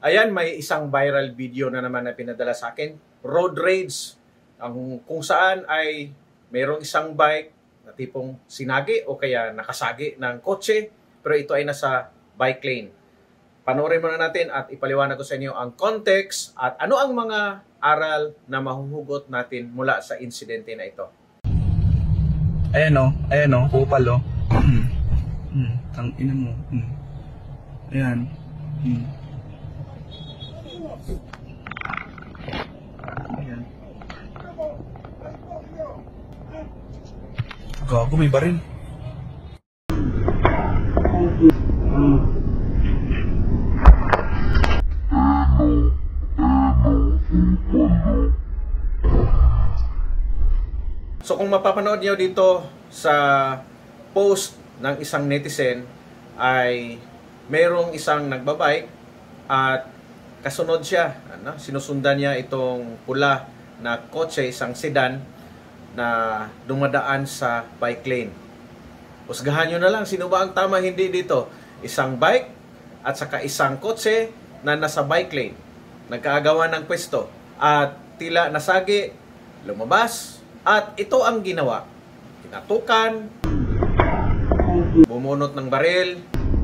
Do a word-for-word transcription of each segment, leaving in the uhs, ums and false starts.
Ayan, may isang viral video na naman na pinadala sa akin. Road rage. Ang, kung saan ay mayroong isang bike na tipong sinagi o kaya nakasagi ng kotse. Pero ito ay nasa bike lane. Panoorin muna natin at ipaliwanag ko sa inyo ang context at ano ang mga aral na mahuhugot natin mula sa insidente na ito. Ayan o, ayan o, kupal o. Hmm, tang ina mo. Hmm. Ayan. Hmm. Ayan. Gago, may baril. So kung mapapanood niyo dito sa post ng isang netizen ay merong isang nagbabike at kasunod siya, ano, sinusundan niya itong pula na kotse, isang sedan na dumadaan sa bike lane. Husgahan nyo na lang, sino ba ang tama hindi dito? Isang bike at saka isang kotse na nasa bike lane. Nagkaagawan ng pwesto at tila nasagi, lumabas at ito ang ginawa. Kinatukan, bumunot ng baril.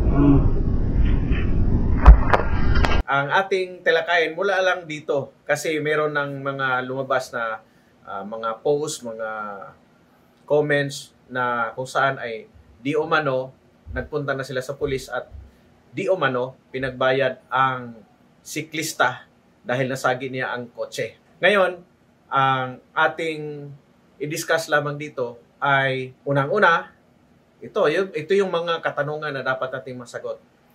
Ang ating talakayin mula lang dito kasi meron ng mga lumabas na uh, mga posts, mga comments na kung saan ay di umano nagpunta na sila sa pulis at di umano pinagbayad ang siklista dahil nasagi niya ang kotse. Ngayon, ang ating i-discuss lamang dito ay unang-una, ito, yung, ito yung mga katanungan na dapat nating masagot.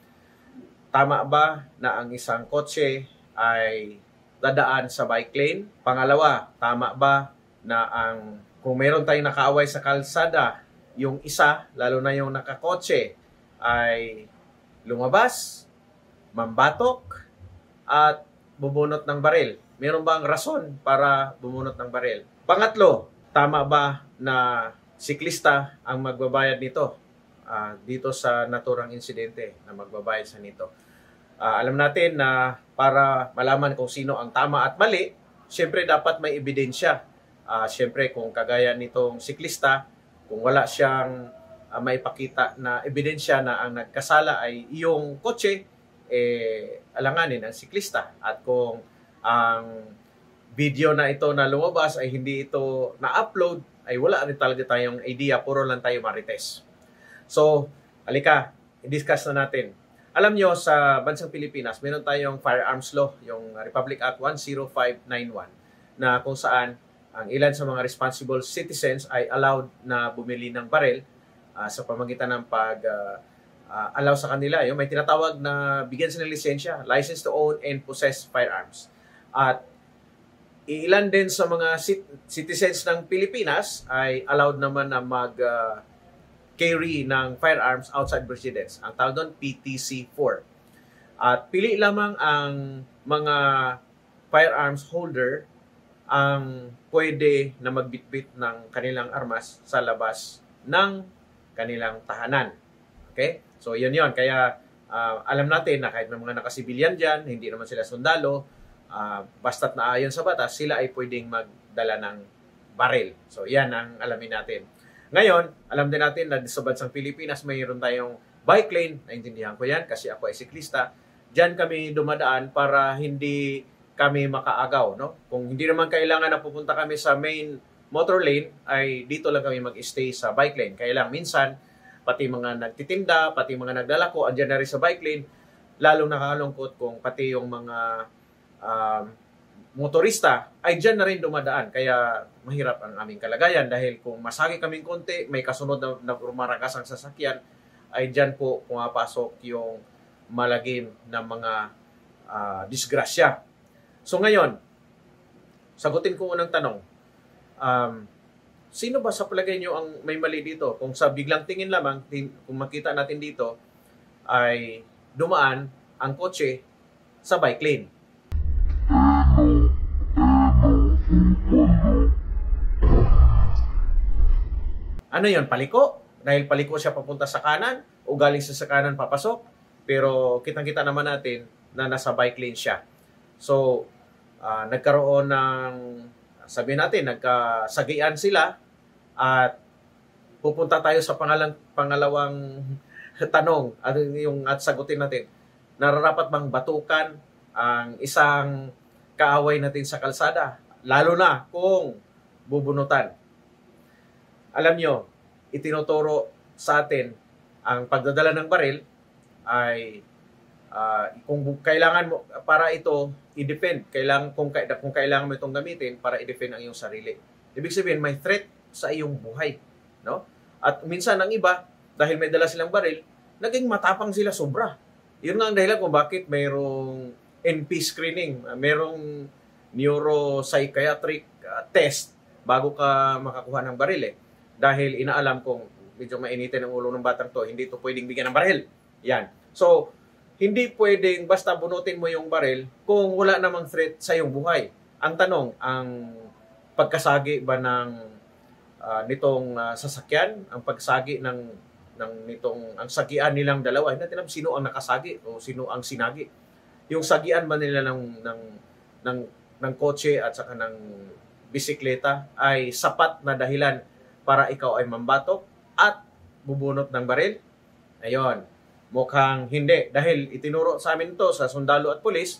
Tama ba na ang isang kotse ay dadaan sa bike lane? Pangalawa, tama ba na ang kung meron tayong nakaaway sa kalsada, yung isa, lalo na yung nakakotse, ay lumabas, mambatok, at bubunot ng baril? Meron bang rason para bumunot ng baril? Pangatlo, tama ba na siklista ang magbabayad nito? Uh, dito sa naturang insidente na magbabayad sa nito. Uh, alam natin na para malaman kung sino ang tama at mali, syempre dapat may ebidensya. Uh, syempre kung kagaya nitong siklista, kung wala siyang uh, maipakita na ebidensya na ang nagkasala ay iyong kotse, eh, alanganin ang siklista. At kung ang video na ito na lumabas ay hindi ito na-upload, ay wala rin talaga tayong idea, puro lang tayo marites. So, halika, i-discuss na natin. Alam nyo, sa bansang Pilipinas, meron tayong firearms law, yung Republic Act one oh five ninety-one, na kung saan ang ilan sa mga responsible citizens ay allowed na bumili ng baril uh, sa pamagitan ng pag-allow uh, uh, sa kanila. Yung may tinatawag na bigyan sila ng lisensya, license to own and possess firearms. At ilan din sa mga citizens ng Pilipinas ay allowed naman na mag uh, carry ng firearms outside residence. Ang tawag doon, P T C four. At pili lamang ang mga firearms holder ang pwede na magbitbit ng kanilang armas sa labas ng kanilang tahanan. Okay? So, yun yun. Kaya uh, alam natin na kahit may mga nakasibilyan dyan, hindi naman sila sundalo, uh, basta't naayon sa batas, sila ay pwedeng magdala ng baril. So, yan ang alamin natin. Ngayon, alam din natin na sa bansang Pilipinas, mayroon tayong bike lane. Naintindihan ko yan kasi ako ay siklista. Diyan kami dumadaan para hindi kami makaagaw. No? Kung hindi naman kailangan na pupunta kami sa main motor lane, ay dito lang kami mag-stay sa bike lane. Kaya lang, minsan, pati mga nagtitinda, pati mga naglalako, andyan na rin sa bike lane. Lalong nakakalungkot kung pati yung mga um, motorista ay dyan na rin dumadaan. Kaya mahirap ang aming kalagayan dahil kung masagi kaming konti, may kasunod na, na rumaragas ang sasakyan, ay dyan po pumapasok yung malagim na mga uh, disgrasya. So ngayon, sagutin ko unang tanong, um, sino ba sa palagay nyo ang may mali dito? Kung sa biglang tingin lamang, kung makita natin dito, ay dumaan ang kotse sa bike lane. Ano yon, paliko? Dahil paliko siya papunta sa kanan o galing siya sa kanan papasok? Pero kitang-kita naman natin na nasa bike lane siya. So, uh, nagkaroon ng, sabihin natin, nagkasagian sila at pupunta tayo sa pangalang, pangalawang tanong at yung at sagutin natin. Nararapat bang batukan ang isang kaaway natin sa kalsada? Lalo na kung bubunutan. Alam nyo, itinuturo sa atin ang pagdadala ng baril ay uh, kung kailangan mo para ito i-defend, kailangan kung, kung kailangan mo itong gamitin para i-defend ang iyong sarili. Ibig sabihin may threat sa iyong buhay, no? At minsan ang iba dahil may dala silang baril, naging matapang sila sobra. Yun nga ang dahilan kung bakit mayroong N P screening, mayroong neuropsychiatric uh, test bago ka makakuha ng baril eh. Dahil inaalam kung medyo mainitin ang ulo ng batang to, hindi to pwedeng bigyan ng baril. Yan. So, hindi pwedeng basta bunutin mo yung baril kung wala namang threat sa iyong buhay. Ang tanong, ang pagkasagi ba ng uh, nitong uh, sasakyan, ang pagsagi ng ng nitong ang sagian nilang dalawa, hindi natin alam sino ang nakasagi o sino ang sinagi. Yung sagian ba nila ng ng ng ng kotse at saka ng bisikleta ay sapat na dahilan para ikaw ay mambatok at bubunot ng baril? Ayon, mukhang hindi. Dahil itinuro sa amin to sa sundalo at pulis,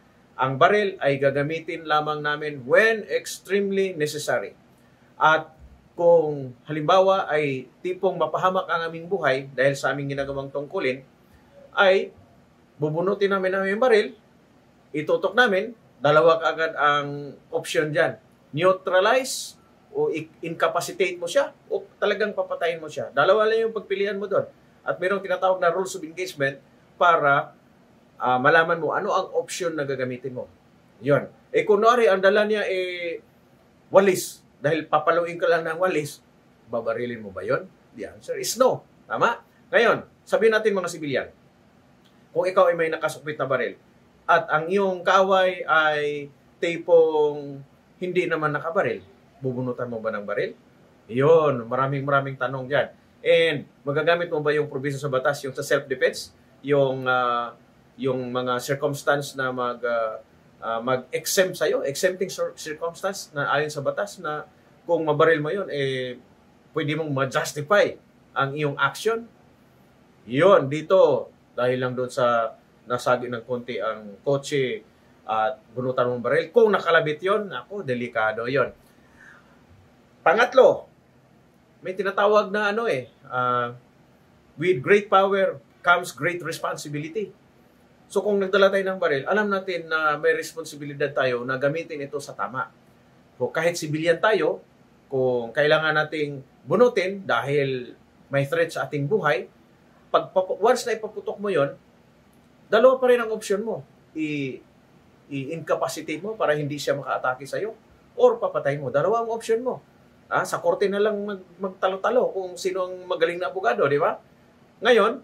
ang baril ay gagamitin lamang namin when extremely necessary. At kung halimbawa ay tipong mapahamak ang aming buhay dahil sa aming ginagawang tungkulin, ay bubunutin namin ang aming baril, itutok namin, dalawa agad ang option dyan. Neutralize o incapacitate mo siya o talagang papatayin mo siya. Dalawa lang yung pagpilian mo doon. At mayroong tinatawag na rules of engagement para uh, malaman mo ano ang option na gagamitin mo. Yun. Eh kunwari, ang dala niya eh walis. Dahil papaluin ka lang ng walis, babarilin mo ba yun? The answer is no. Tama? Ngayon, sabihin natin mga sibilyan, kung ikaw ay may nakasukbit na baril at ang iyong kaaway ay tipong hindi naman nakabaril, bubunutan mo ba ng baril? Iyon, maraming maraming tanong dyan. And magagamit mo ba yung provision sa batas, yung sa self-defense, yung uh, yung mga circumstance na mag uh, uh, mag-exempt sa'yo, exempting circumstance na ayon sa batas na kung mabaril mo yun, eh, pwede mong ma-justify ang iyong action. Iyon, dito, dahil lang doon sa nasagi ng konti ang kotse at bunutan mong baril. Kung nakalabit yon, ako, delikado yon. Pangatlo, may tinatawag na ano eh, uh, with great power comes great responsibility. So kung nagdala tayo ng baril, alam natin na may responsibilidad tayo na gamitin ito sa tama. So kahit sibilyan tayo, kung kailangan nating bunutin dahil may threat sa ating buhay, pag once na ipaputok mo yon, dalawa pa rin ang option mo. I i-incapacitate mo para hindi siya maka-atake sa'yo or papatay mo. Dalawa ang option mo. Ah, sa korte na lang mag magtalo-talo kung sino ang magaling na abogado, di ba? Ngayon,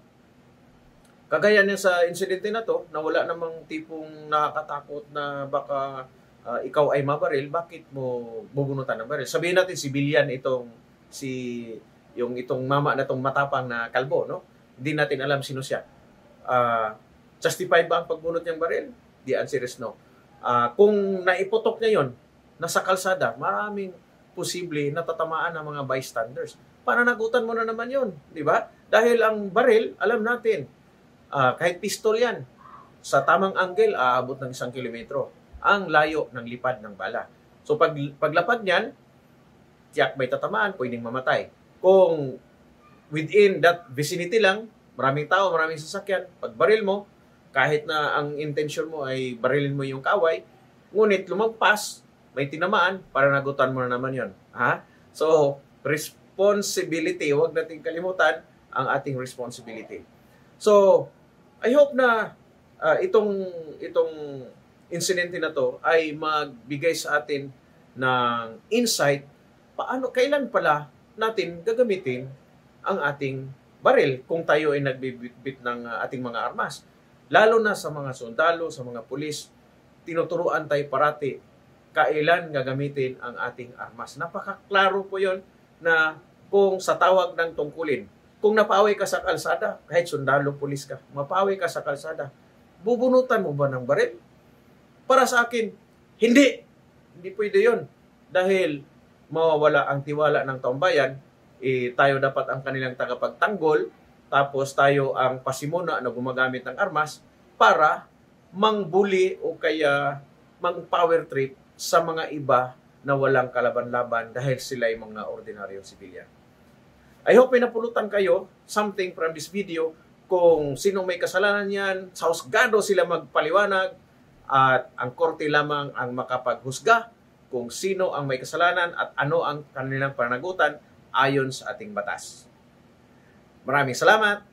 kagaya niya sa insidente na to, na wala namang tipong nakakatakot na baka uh, ikaw ay mabaril, bakit mo bubunutan ng baril? Sabihin natin, sibilyan itong, si, yung itong mama na itong matapang na kalbo, no? Hindi natin alam sino siya. Uh, justified ba ang pagbunot niyang baril? The answer is no. Uh, kung naiputok niya yon, nasa kalsada, maraming posible natatamaan ng mga bystanders. Pananagutan mo na naman yun, di ba? Dahil ang baril, alam natin, uh, kahit pistol yan, sa tamang angle, aabot ng isang kilometro. Ang layo ng lipad ng bala. So pag, paglapag niyan, tiyak may tatamaan, pwedeng mamatay. Kung within that vicinity lang, maraming tao, maraming sasakyan, pag baril mo, kahit na ang intention mo ay barilin mo yung kaway, ngunit lumagpas, may tinamaan, para nagutan mo na naman yon. Ha? So, responsibility, huwag nating kalimutan ang ating responsibility. So, I hope na uh, itong, itong insidente na to ay magbigay sa atin ng insight paano, kailan pala natin gagamitin ang ating baril kung tayo ay nagbibitbit ng uh, ating mga armas. Lalo na sa mga sundalo, sa mga pulis, tinuturuan tayo parati kailan gagamitin ang ating armas. Napakaklaro po yon na kung sa tawag ng tungkulin, kung napaaway ka sa kalsada, kahit sundalo, pulis ka, mapaaway ka sa kalsada, bubunutan mo ba ng baril? Para sa akin, hindi. Hindi pwede yun. Dahil mawawala ang tiwala ng taong bayan, eh, tayo dapat ang kanilang tagapagtanggol, tapos tayo ang pasimuna na gumagamit ng armas para mangbuli o kaya mang-power trip sa mga iba na walang kalaban-laban dahil sila ay mga ordinaryong sibilyan. I hope may napulutan kayo something from this video. Kung sino may kasalanan yan, sa husgado sila magpaliwanag at ang korte lamang ang makapaghusga kung sino ang may kasalanan at ano ang kanilang pananagutan ayon sa ating batas. Maraming salamat!